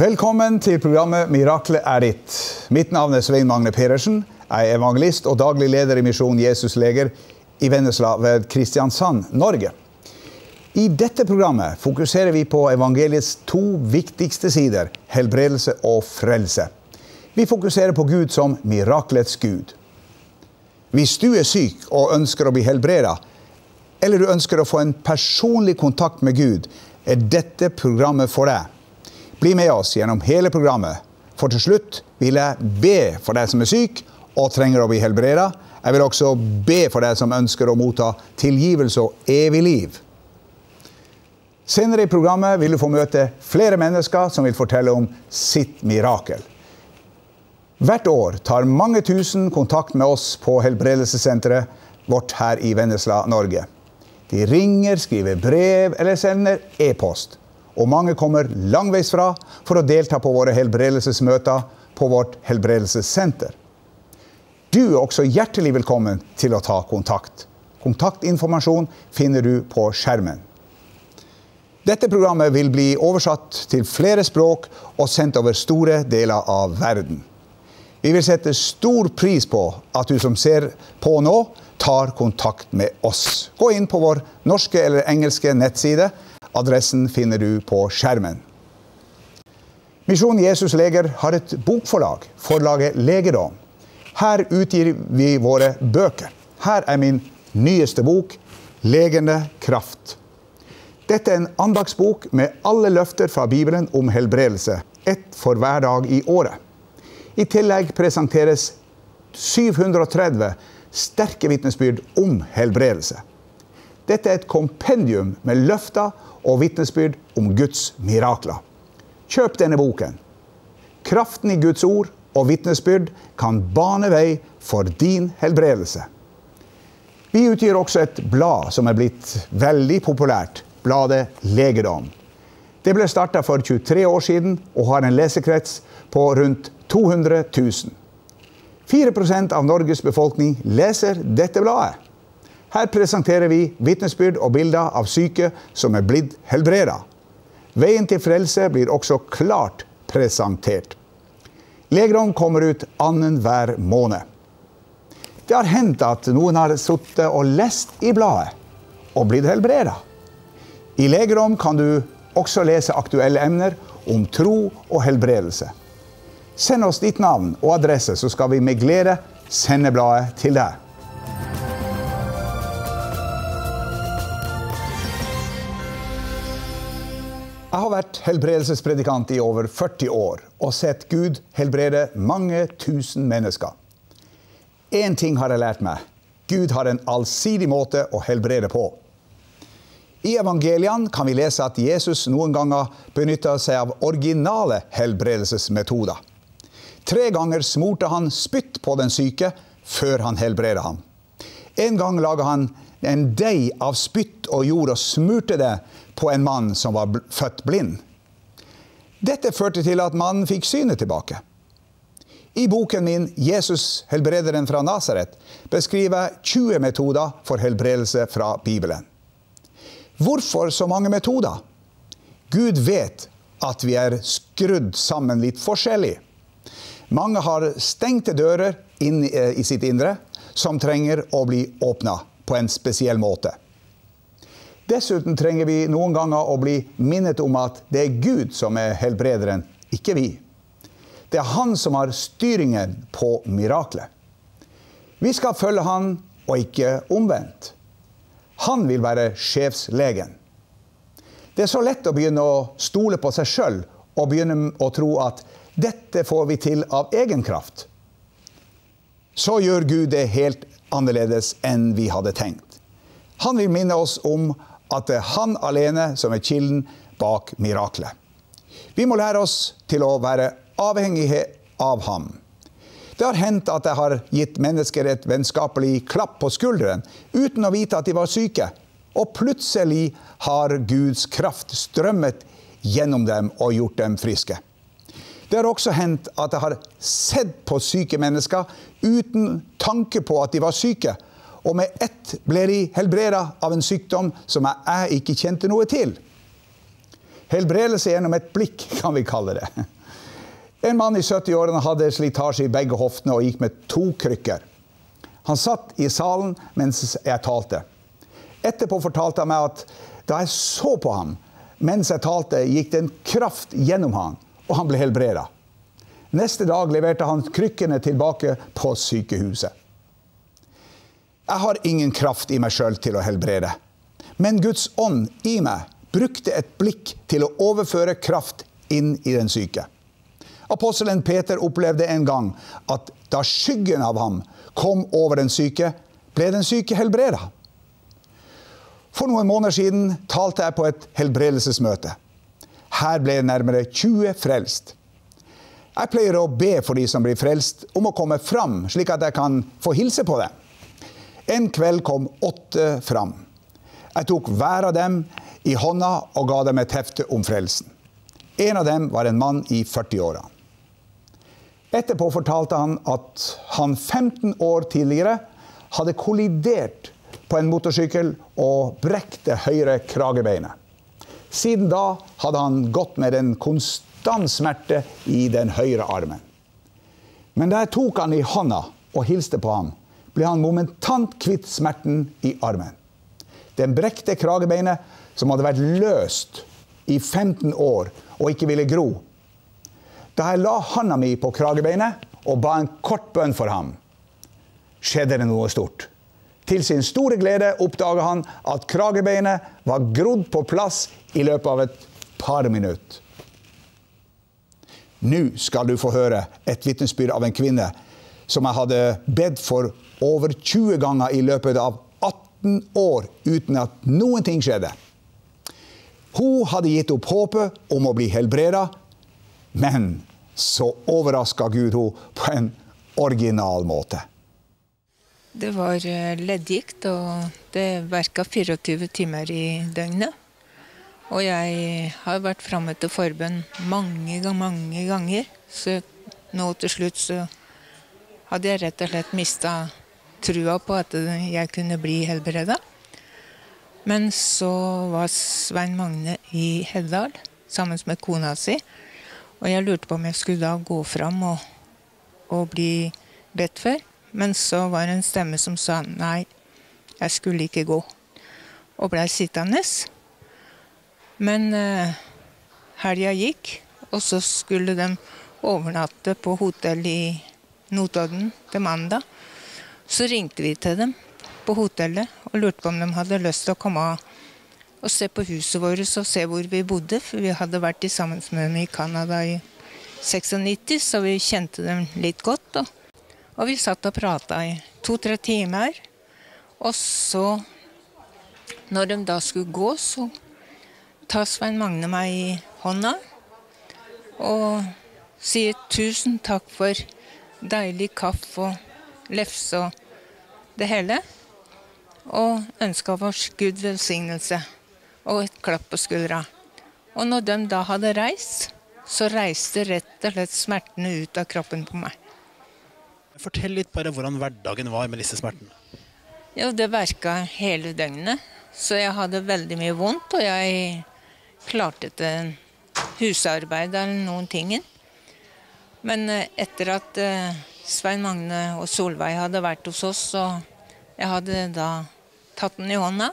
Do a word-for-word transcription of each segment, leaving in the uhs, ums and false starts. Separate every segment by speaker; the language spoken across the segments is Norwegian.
Speaker 1: Velkommen til programmet Miraklet er ditt. Mitt navn er Svein Magne Pedersen. Jeg er evangelist og daglig leder i Misjon Jesus Leger i Vennesla ved Kristiansand, Norge. I dette programmet fokuserer vi på evangeliets to viktigste sider, helbredelse og frelse. Vi fokuserer på Gud som miraklets Gud. Hvis du er syk og ønsker å bli helbredet, eller du ønsker å få en personlig kontakt med Gud, er dette programmet for deg. Bli med oss gjennom hele programmet, for til slutt vil jeg be for deg som er syk og trenger å bli helbredet. Jeg vil også be for deg som ønsker å motta tilgivelse og evig liv. Senere i programmet vil du få møte flere mennesker som vil fortelle om sitt mirakel. Hvert år tar mange tusen kontakt med oss på helbredelsessenteret vårt her i Vennesla, Norge. De ringer, skriver brev eller sender e-post. Og mange kommer langveis fra for å delta på våre helbredelsesmøter på vårt helbredelsessenter. Du er også hjertelig velkommen til å ta kontakt. Kontaktinformasjon finner du på skjermen. Dette programmet vil bli oversatt til flere språk og sendt over store deler av verden. Vi vil sette stor pris på at du som ser på nå tar kontakt med oss. Gå inn på vår norske eller engelske nettside. Adressen finner du på skjermen. Misjon Jesus Leger har et bokforlag, forlaget Legedom. Her utgir vi våre bøker. Her er min nyeste bok, Legende kraft. Dette er en andagsbok med alle løfter fra Bibelen om helbredelse, ett for hver dag i året. I tillegg presenteres syv hundre og tretti sterke vitnesbyrd om helbredelse. Dette er et kompendium med løfter og vitnesbyrd om Guds mirakler. Kjøp denne boken. Kraften i Guds ord og vitnesbyrd kan bane vei for din helbredelse. Vi utgir også et blad som er blitt veldig populært, bladet Legedom. Det ble startet for tjuetre år siden og har en lesekrets på rundt to hundre tusen. fire prosent av Norges befolkning leser dette bladet. Her presenterer vi vitnesbyrd og bilder av syke som er blitt helbredet. Veien til frelse blir også klart presentert. Legedom kommer ut annen hver måned. Det har hendt at noen har suttet og lest i bladet og blitt helbredet. I Legedom kan du også lese aktuelle emner om tro og helbredelse. Send oss ditt navn og adresse, så skal vi med glede sende bladet til deg. Jeg har vært helbredelsespredikant i over førti år og sett Gud helbrede mange tusen mennesker. En ting har jeg lært meg. Gud har en allsidig måte å helbrede på. I evangeliene kan vi lese at Jesus noen ganger benyttet seg av originale helbredelsesmetoder. Tre ganger smurte han spytt på den syke før han helbredet ham. En gang laget han en deig av spytt og jord og smurte det på en mann som var født blind. Dette førte til at mannen fikk synet tilbake. I boken min, Jesus, helbrederen fra Nazaret, beskriver jeg tjue metoder for helbredelse fra Bibelen. Hvorfor så mange metoder? Gud vet at vi er skrudd sammen litt forskjellig. Mange har stengte dører inn i sitt indre som trenger å bli åpnet på en spesiell måte. Dessuten trenger vi noen ganger å bli minnet om at det er Gud som er helbrederen, ikke vi. Det er han som har styringen på miraklet. Vi skal følge han og ikke omvendt. Han vil være sjefslegen. Det er så lett å begynne å stole på seg selv og begynne å tro at dette får vi til av egen kraft. Så gjør Gud det helt annerledes enn vi hadde tenkt. Han vil minne oss om at det er han alene som er kilden bak miraklet. Vi må lære oss til å være avhengige av ham. Det har hendt at jeg har gitt mennesker et vennskapelig klapp på skulderen uten å vite at de var syke, og plutselig har Guds kraft strømmet gjennom dem og gjort dem friske. Det har også hendt at jeg har sett på syke mennesker uten tanke på at de var syke, og med ett ble de helbredet av en sykdom som jeg ikke kjente noe til. Helbredelse gjennom et blikk, kan vi kalle det. En mann i sytti-årene hadde slitasje i begge hoftene og gikk med to krykker. Han satt i salen mens jeg talte. Etterpå fortalte han meg at da jeg så på ham, mens jeg talte, gikk det en kraft gjennom han, og han ble helbredet. Neste dag leverte han krykkene tilbake på sykehuset. Jeg har ingen kraft i meg selv til å helbrede. Men Guds ånd i meg brukte et blikk til å overføre kraft inn i den syke. Apostelen Peter opplevde en gang at da skyggen av ham kom over den syke, ble den syke helbredet. For noen måneder siden talte jeg på et helbredelsesmøte. Her ble nærmere tjue frelst. Jeg pleier å be for de som blir frelst om å komme fram, slik at jeg kan få hilse på dem. En kveld kom åtte fram. Jeg tok hver av dem i hånda og ga dem et hefte om frelsen. En av dem var en mann i førti-åra. Etterpå fortalte han at han femten år tidligere hadde kollidert på en motorsykkel og brekte høyre kragebeinet. Siden da hadde han gått med en konstant smerte i den høyre armen. Men da jeg tok han i hånda og hilste på ham, ble han momentant kvitt smerten i armen. Den brekte kragebeinet, som hadde vært løst i femten år og ikke ville gro. Da jeg la handa mi på kragebeinet og ba en kort bønn for ham, skjedde det noe stort. Til sin store glede oppdaget han at kragebeinet var grodd på plass i løpet av et par minutter. Nå skal du få høre et vitnesbyrd av en kvinne som jeg hadde bedt for over tjue ganger i løpet av atten år uten at noen ting skjedde. Hun hadde gitt opp håpet om å bli helbredet, men så overrasket Gud henne på en original måte.
Speaker 2: Det var leddgikt, og det verket fireogtyve timer i døgnet. Og jeg har vært fremme til forbønn mange, mange ganger. Så nå til slutt så hadde jeg rett og slett mistet trua på at jeg kunne bli helbredet. Men så var Svein Magne i Heddal sammen med kona si. Og jeg lurte på om jeg skulle da gå fram og, og bli bedt for. Men så var det en stemme som sa nei, jeg skulle ikke gå. Og ble sittende. Men uh, helga gikk, og så skulle de overnatte på hotell i Notodden til mandag. Så ringte vi til dem på hotellet og lurte på om de hadde lyst til å komme og se på huset vårt og se hvor vi bodde. For vi hadde vært i sammen med dem i Canada i nittiseks, så vi kjente dem litt godt. Og, og vi satt og pratet i to-tre timer. Og så, når de da skulle gå, så tar Svein Magne meg i hånda og sier tusen takk for deilig kaffe og lefse og det hele. Og ønsket oss Gud velsignelse og et klapp på skuldra. Og når de da hadde reist, så reiste rett og slett smertene ut av kroppen på meg.
Speaker 3: Fortell litt bare hvordan hverdagen var med disse smertene.
Speaker 2: Jo, det verket hele døgnet, så jeg hadde veldig mye vondt, og jeg klarte til husarbeid eller noen tingen. Men etter at Svein Magne og Solveig hadde vært hos oss, så jeg hadde da tatt den i hånda,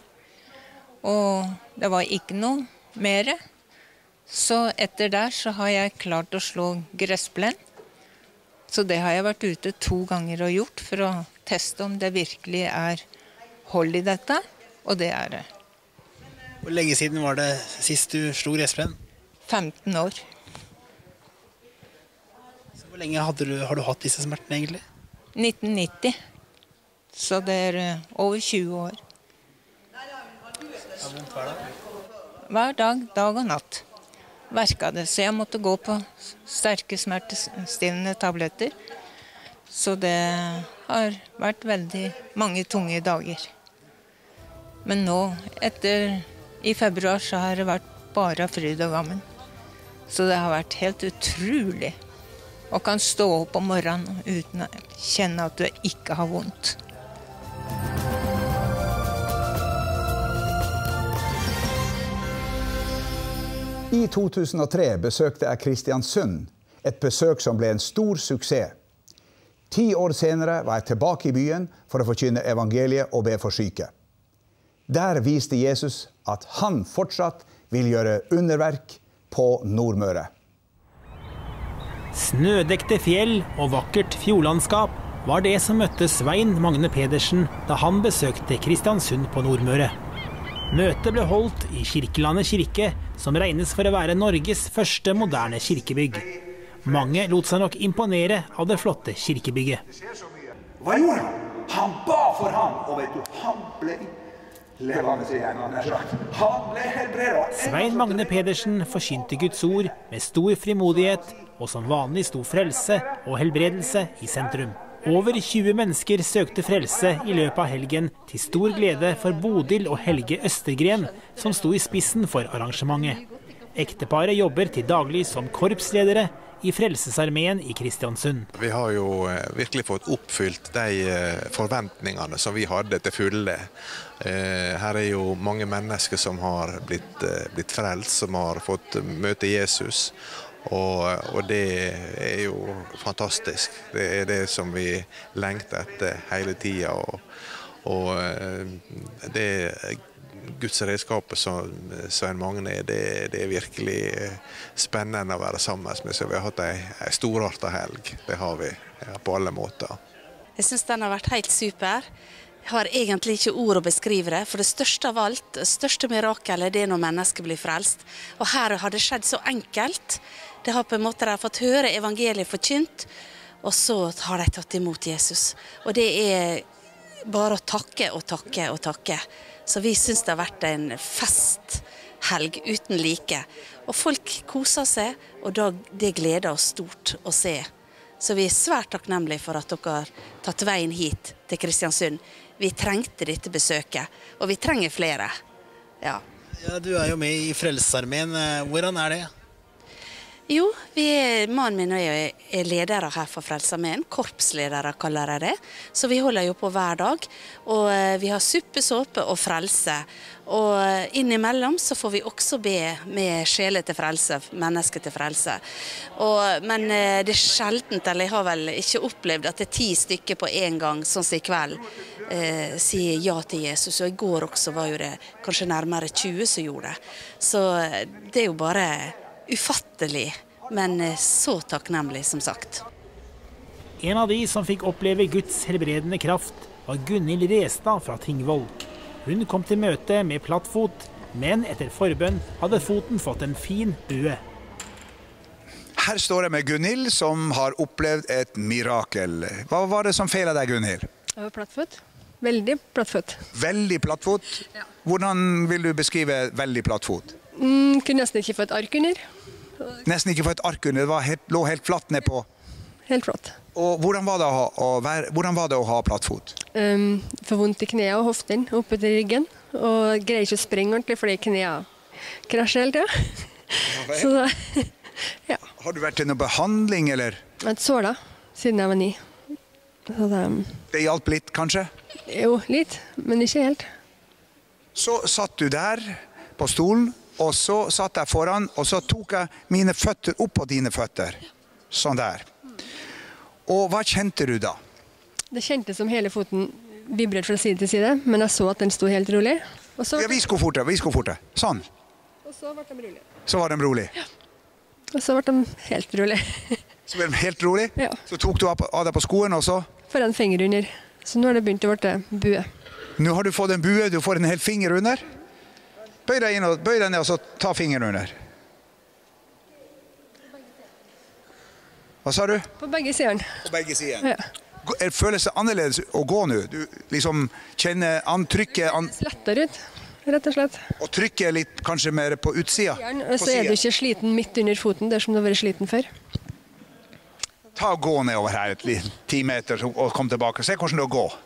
Speaker 2: og det var ikke noe mer. Så etter der så har jeg klart å slå gressplen. Så det har jeg vært ute to ganger og gjort for å teste om det virkelig er hold i dette, og det er det.
Speaker 3: Hvor lenge siden var det sist du slo gressplen?
Speaker 2: femten år.
Speaker 3: Så hvor lenge hadde du, har du hatt disse smertene egentlig?
Speaker 2: nitten nitti. Så det er over tjue år.
Speaker 3: Har vondt hver dag?
Speaker 2: Hver dag, dag og natt. Verket det, så jeg måtte gå på sterke smertestillende tabletter. Så det har vært veldig mange tunge dager. Men nå, etter i februar, så har det vært bare fryd og gammen. Så det har vært helt utrolig. Og kan stå opp om morgenen uten å kjenne at du ikke har vondt.
Speaker 1: I to tusen og tre besøkte jeg Kristiansund, et besøk som ble en stor suksess. Ti år senere var jeg tilbake i byen for å forkynne evangeliet og be for syke. Der viste Jesus at han fortsatt vil gjøre underverk på Nordmøre.
Speaker 4: Snødekte fjell og vakkert fjordlandskap var det som møtte Svein Magne Pedersen da han besøkte Kristiansund på Nordmøre. Møtet ble holdt i Kirkelandet kirke, som regnes for å være Norges første moderne kirkebygg. Mange lot seg nok imponere av det flotte kirkebygget.
Speaker 1: Hva gjorde han? Han ba for ham, og vet du, han ble levende igjen. Han ble helbredet.
Speaker 4: Svein Magne Pedersen forsynte Guds ord med stor frimodighet, og som vanlig sto frelse og helbredelse i sentrum. Over tjue mennesker søkte frelse i løpet av helgen, til stor glede for Bodil og Helge Østergren, som sto i spissen for arrangementet. Ekteparet jobber til daglig som korpsledere i Frelsesarmeen i Kristiansund.
Speaker 5: Vi har jo virkelig fått oppfylt de forventningene som vi hadde til fulle. Her er jo mange mennesker som har blitt, blitt frelst, som har fått møte Jesus. Og, og det er jo fantastisk. Det er det som vi lengter etter hele tida. Og, og det Guds redskapet som Svein Magne er, det, det er virkelig spennende å være sammen med. Så vi har hatt en, en storartet helg. Det har vi ja, på alle måter.
Speaker 6: Jeg synes den har vært helt super. Jeg har egentlig ikke ord å beskrive det, for det største av alt, det største mirakelet, det er når mennesker blir frelst. Og her har det skjedd så enkelt. Det har på en måte de fått høre evangeliet forkynt, og så har de tatt imot Jesus. Og det er bare å takke og takke og takke. Så vi synes det har vært en festhelg uten like. Og folk koser seg, og da, det gleder oss stort å se. Så vi er svært takknemlige for at dere har tatt veien hit til Kristiansund. Vi trengte dette besøket, og vi trenger flere. Ja.
Speaker 3: Ja, du er jo med i Frelsesarmeen. Hvordan er det?
Speaker 6: Jo, vi er, mannen min og jeg er ledere her for Frelsesarmeen, korpsledere kaller jeg det. Så vi holder jo på hver dag, og vi har suppe, såpe og frelse. Og innimellom så får vi også be med sjeler til frelse, mennesker til frelse. Og, men det er sjeldent, eller jeg har vel ikke opplevd at det er ti stykker på en gang, sånn som i kveld, eh, sier ja til Jesus. Og i går også var jo det kanskje nærmere tjue som gjorde det. Så det er jo bare ufattelig, men så takknemlig som sagt.
Speaker 4: En av de som fikk oppleve Guds helbredende kraft var Gunhild Restad fra Tingvoll. Hun kom til møte med plattfot, men etter forbønn hadde foten fått en fin bue.
Speaker 1: Her står jeg med Gunhild, som har opplevd et mirakel. Hva var det som feilet deg, Gunhild?
Speaker 7: Jeg var plattfot. Veldig plattfot.
Speaker 1: Veldig plattfot?
Speaker 7: Ja.
Speaker 1: Hvordan vil du beskrive veldig plattfot?
Speaker 7: Mm, kunne nesten ikke få et ark under.
Speaker 1: Nesten ikke få et ark under, det var helt, lå helt flatt ned på.
Speaker 7: Helt flatt.
Speaker 1: Og hvordan var det å ha, å være, hvordan var det å ha plattfot?
Speaker 7: Um, for vondt i knæene og hoftene oppe til ryggen. Og greier ikke å springe ordentlig fordi knæene krasjer hele tiden.
Speaker 1: Ja,
Speaker 7: Så da, ja.
Speaker 1: Har du vært til noen behandling, eller?
Speaker 7: Jeg har vært såla siden jeg var ni. Så det,
Speaker 1: Det hjalp litt, kanskje?
Speaker 7: jo, litt, men ikke helt.
Speaker 1: Så satt du der på stolen, og så satt jeg foran, og så tok jeg mine føtter opp på dine føtter. Sånn der. Og hva kjente du da?
Speaker 7: Det kjentes som hele foten vibrerte fra side til side, men jeg så at den sto helt rolig. Og så,
Speaker 1: Ja, vi skulle forte, vi skulle forte. Sånn.
Speaker 7: og så ble de rolig.
Speaker 1: Så var de rolig.
Speaker 7: Og så ble de helt rolig.
Speaker 1: Så ble de helt rolig.
Speaker 7: Ja.
Speaker 1: Så tok du av av deg på skoen, og så?
Speaker 7: For en finger under. Så nå har det begynt å bli bue.
Speaker 1: Nå har du fått en bue, du får en hel finger under. Bøy deg inn og bøy deg ned, og så ta fingeren under. Hva sa du?
Speaker 7: På begge sidene.
Speaker 1: På begge sider.
Speaker 7: Ja.
Speaker 1: Gå- Føles det annerledes å gå nå? Du liksom kjenner antrykket, an,
Speaker 7: Lettere ut, rett og slett.
Speaker 1: og trykket litt kanskje mer på utsida.
Speaker 7: Og så er du ikke sliten midt under foten, det er som du har vært sliten før.
Speaker 1: Ta og gå nedover her et lite ti meter og kom tilbake. Se hvordan det går.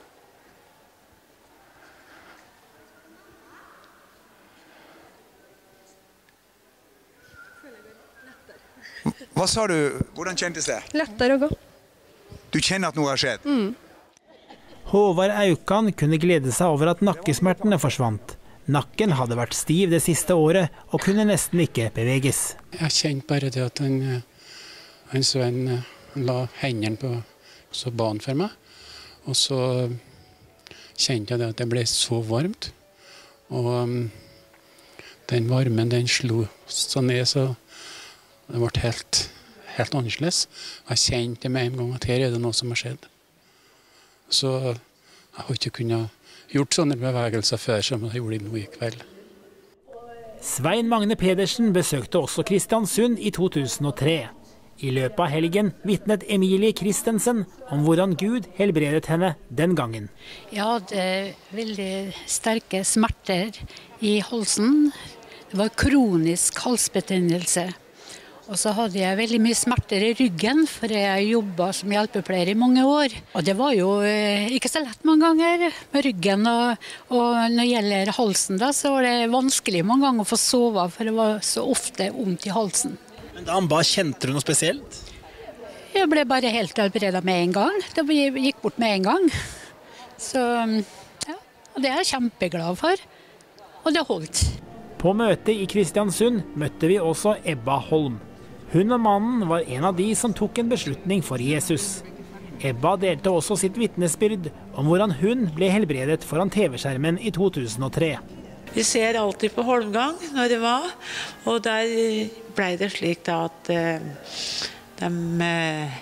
Speaker 1: Hva sa du? Hvordan kjentes det?
Speaker 7: Lettere å gå.
Speaker 1: Du kjenner at noe har skjedd?
Speaker 7: Mm.
Speaker 4: Håvard Aukan kunne glede seg over at nakkesmertene forsvant, Nakken hadde vært stiv det siste året og kunne nesten ikke beveges.
Speaker 8: Jeg kjente bare det at han, han Svein la hendene på så banen for meg. Og så kjente jeg det at det ble så varmt. Og um, den varmen den slo så ned, så det ble helt, helt annerledes. Jeg kjente med en gang at her er det noe som har skjedd. Så jeg har ikke kunnet gjort sånne bevegelser før som jeg gjorde nå i kveld.
Speaker 4: Svein Magne Pedersen besøkte også Kristiansund i to tusen og tre. I løpet av helgen vitnet Emilie Kristensen om hvordan Gud helbredet henne den gangen.
Speaker 9: Jeg hadde veldig sterke smerter i halsen. Det var kronisk halsbetennelse. Og så hadde jeg veldig mye smerter i ryggen, for jeg jobbet som hjelpepleier i mange år. Og det var jo ikke så lett mange ganger med ryggen, og, og når det gjelder halsen da, så var det vanskelig mange ganger å få sove, for det var så ofte vondt i halsen.
Speaker 3: Men da han ba, kjente du noe spesielt?
Speaker 9: Jeg ble bare helt helbredet med en gang. Det gikk bort med en gang. Så ja, og det er jeg kjempeglad for. Og det holdt.
Speaker 4: På møtet i Kristiansund møtte vi også Ebba Holm. Hun og mannen var en av de som tok en beslutning for Jesus. Ebba delte også sitt vitnesbyrd om hvordan hun ble helbredet foran T V-skjermen i to tusen og tre.
Speaker 10: Vi ser alltid på Holmgang når det var, og der ble det slik da at uh, de, uh,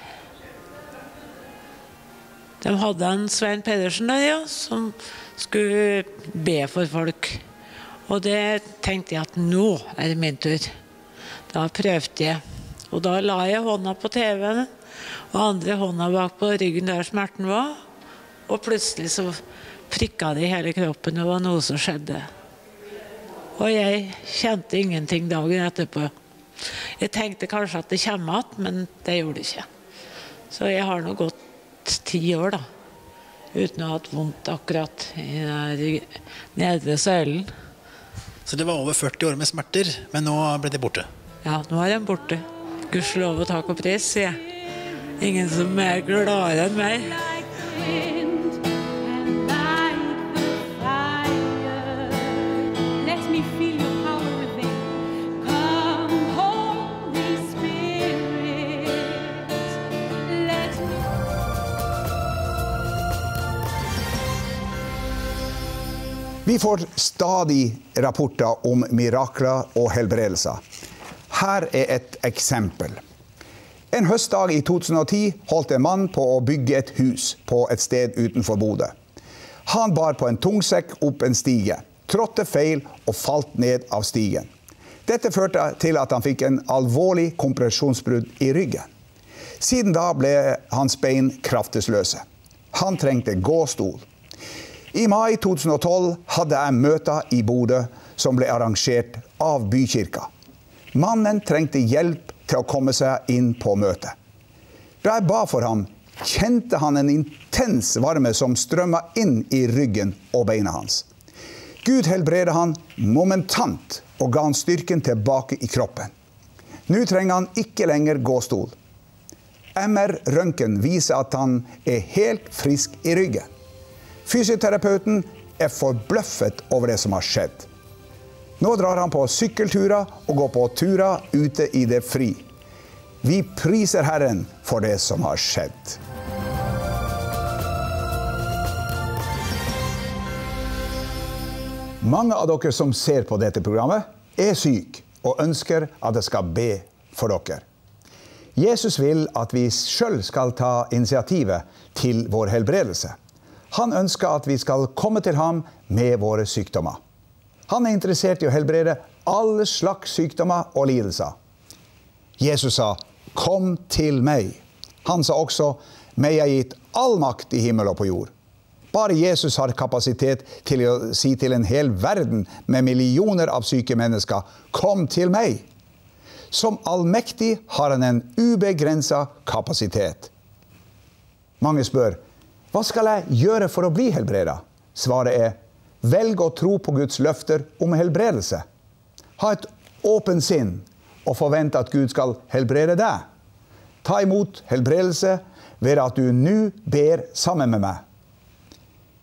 Speaker 10: de hadde en Svein Pedersen der, ja, som skulle be for folk. Og det tenkte jeg at nå er det min tur. Da prøvde jeg. Og da la jeg hånda på T V-en, og andre hånda bak på ryggen der smerten var. Og plutselig så prikket det i hele kroppen, og det var noe som skjedde. Og jeg kjente ingenting dagen etterpå. Jeg tenkte kanskje at det kommer att, men det gjorde det ikke. Så jeg har nå gått ti år da, uten å ha hatt vondt akkurat i den nedre søylen.
Speaker 3: Så det var over førti år med smerter, men nå ble det borte?
Speaker 10: Ja, nå er den borte. Gudskjelov og takk og pris, sier jeg. Ingen som er gladere enn meg.
Speaker 1: Vi får stadig rapporter om mirakler og helbredelser. Her er et eksempel. En høstdag i to tusen og ti holdt en mann på å bygge et hus på et sted utenfor Bodø. Han bar på en tungsekk opp en stige, trådte feil og falt ned av stigen. Dette førte til at han fikk en alvorlig kompresjonsbrudd i ryggen. Siden da ble hans bein kraftesløse. Han trengte gåstol. I mai to tusen og tolv hadde jeg møter i Bodø som ble arrangert av bykirka. Mannen trengte hjelp til å komme seg inn på møtet. Da jeg ba for ham, kjente han en intens varme som strømmet inn i ryggen og beina hans. Gud helbredet han momentant og ga han styrken tilbake i kroppen. Nå trenger han ikke lenger gåstol. M R-røntgen viser at han er helt frisk i ryggen. Fysioterapeuten er forbløffet over det som har skjedd. Nå drar han på sykkelturer og går på turer ute i det fri. Vi priser Herren for det som har skjedd. Mange av dere som ser på dette programmet er syke og ønsker at jeg skal be for dere. Jesus vil at vi selv skal ta initiativet til vår helbredelse. Han ønsker at vi skal komme til ham med våre sykdommer. Han er interessert i å helbrede alle slags sykdommer og lidelser. Jesus sa, kom til meg. Han sa også, meg er gitt all makt i himmel og på jord. Bare Jesus har kapasitet til å si til en hel verden med millioner av syke mennesker, kom til meg. Som allmektig har han en ubegrenset kapasitet. Mange spør, hva skal jeg gjøre for å bli helbredet? Svaret er, velg å tro på Guds løfter om helbredelse. Ha et åpent sinn og forvente at Gud skal helbrede deg. Ta imot helbredelse ved at du nå ber sammen med meg.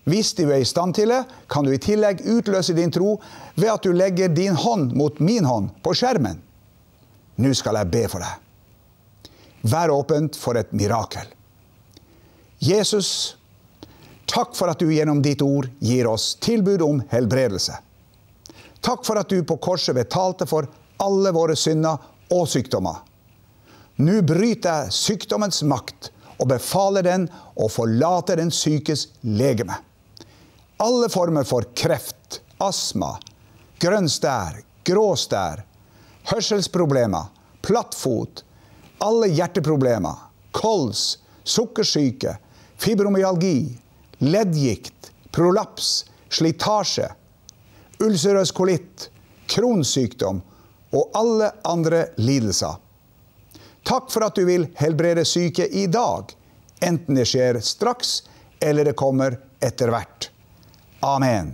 Speaker 1: Hvis du er i stand til det, kan du i tillegg utløse din tro ved at du legger din hånd mot min hånd på skjermen. Nå skal jeg be for deg. Vær åpent for et mirakel. Jesus, takk for at du gjennom ditt ord gir oss tilbud om helbredelse. Takk for at du på korset betalte for alle våre synder og sykdommer. Nå bryter jeg sykdommens makt og befaler den å forlate den sykes legeme. Alle former for kreft, astma, grønn stær, grå stær, hørselsproblemer, plattfot, alle hjerteproblemer, kols, sukkersyke, fibromyalgi, leddgikt, prolaps, slitasje, ulcerøs kolitt, kronsykdom og alle andre lidelser. Takk for at du vil helbrede syke i dag, enten det skjer straks eller det kommer etter hvert. Amen.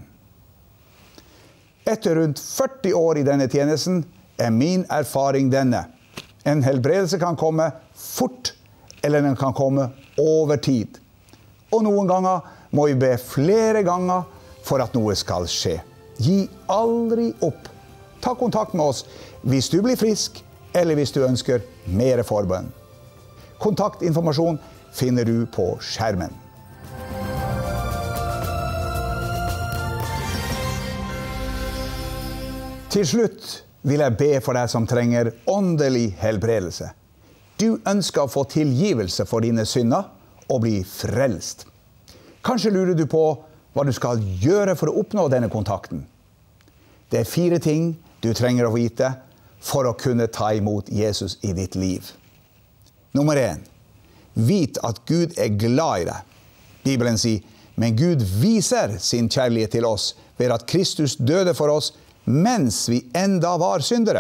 Speaker 1: Etter rundt førti år i denne tjenesten er min erfaring denne. En helbredelse kan komme fort, eller den kan komme over tid. Og noen ganger må vi be flere ganger for at noe skal skje. Gi aldri opp. Ta kontakt med oss hvis du blir frisk, eller hvis du ønsker mer forbønn. Kontaktinformasjon finner du på skjermen. Til slutt vil jeg be for deg som trenger åndelig helbredelse. Du ønsker å få tilgivelse for dine synder og bli frelst. Kanskje lurer du på hva du skal gjøre for å oppnå denne kontakten. Det er fire ting du trenger å vite for å kunne ta imot Jesus i ditt liv. Nummer én. Vit at Gud er glad i deg. Bibelen sier, men Gud viser sin kjærlighet til oss ved at Kristus døde for oss mens vi enda var syndere.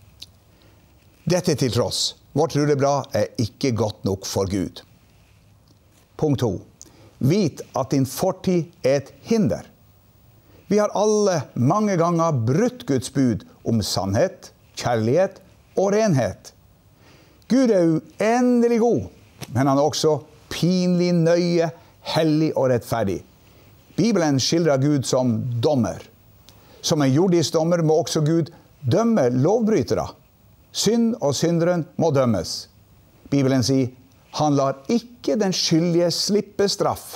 Speaker 1: Dette til tross, vårt rulleblad er ikke godt nok for Gud. Punkt to. Vit at din fortid er et hinder. Vi har alle mange ganger brutt Guds bud om sannhet, kjærlighet og renhet. Gud er uendelig god, men han er også pinlig nøye, hellig og rettferdig. Bibelen skildrer Gud som dommer. Som en jordisk dommer må også Gud dømme lovbrytere. Synd og synderen må dømmes. Bibelen sier, han lar ikke den skyldige slippe straff.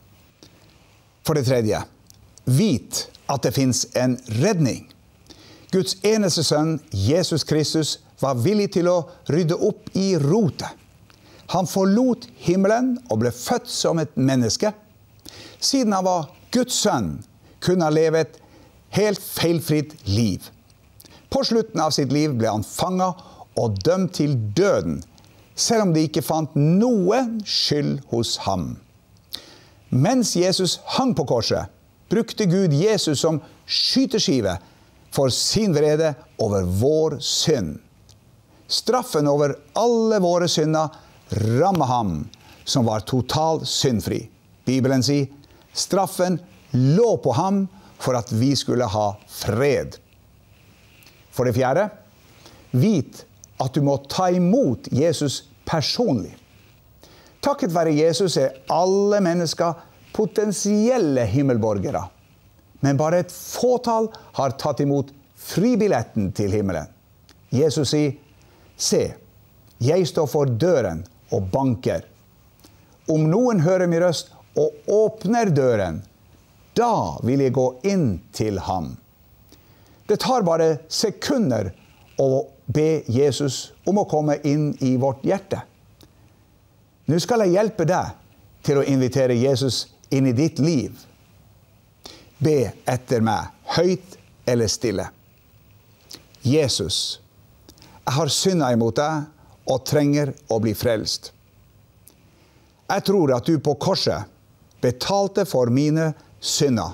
Speaker 1: For det tredje, vit at det finnes en redning. Guds eneste sønn, Jesus Kristus, var villig til å rydde opp i rotet. Han forlot himmelen og ble født som et menneske. Siden han var Guds sønn, kunne han leve et helt feilfritt liv. På slutten av sitt liv ble han fanget og dømt til døden, selv om de ikke fant noe skyld hos ham. Mens Jesus hang på korset, brukte Gud Jesus som skyteskive for sin vrede over vår synd. Straffen over alle våre synder rammet ham, som var totalt syndfri. Bibelen sier, straffen lå på ham for at vi skulle ha fred. For det fjerde, vit at du må ta imot Jesus personlig. Takket være Jesus er alle mennesker potensielle himmelborgere. Men bare et fåtall har tatt imot fribilletten til himmelen. Jesus sier, se, jeg står for døren og banker. Om noen hører min røst og åpner døren, da vil jeg gå inn til ham. Det tar bare sekunder å be Jesus om å komme inn i vårt hjerte. Nå skal jeg hjelpe deg til å invitere Jesus inn i ditt liv. Be etter meg, høyt eller stille. Jesus, jeg har syndet imot deg og trenger å bli frelst. Jeg tror at du på korset betalte for mine synder.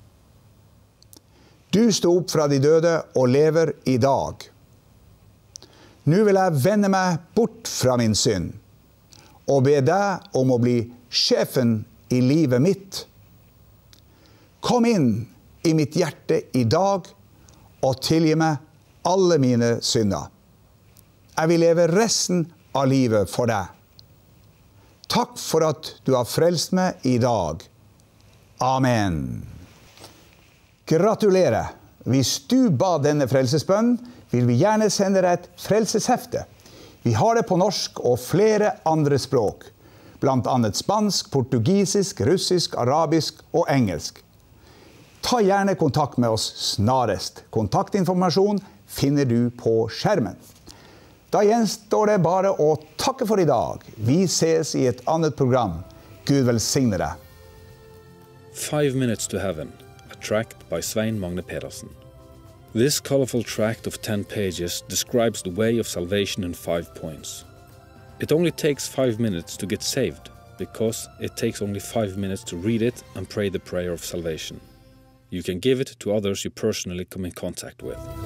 Speaker 1: Du stod opp fra de døde og lever i dag. Nå vil jeg vende meg bort fra min synd og be deg om å bli sjefen i livet mitt. Kom inn i mitt hjerte i dag og tilgi meg alle mine synder. Jeg vil leve resten av livet for deg. Takk for at du har frelst meg i dag. Amen. Gratulerer! Hvis du ba denne frelsesbønnen, vil vi gjerne sende deg et frelseshefte. Vi har det på norsk og flere andre språk, blant annet spansk, portugisisk, russisk, arabisk og engelsk. Ta gjerne kontakt med oss snarest. Kontaktinformasjon finner du på skjermen. Da gjenstår det bare å takke for i dag. Vi ses i et annet program. Gud velsigne deg.
Speaker 11: Five Minutes to Heaven, a tract by Svein Magne Pedersen. This colorful tract of ten pages describes the way of salvation in five points. It only takes five minutes to get saved, because it takes only five minutes to read it and pray the prayer of salvation. You can give it to others you personally come in contact with.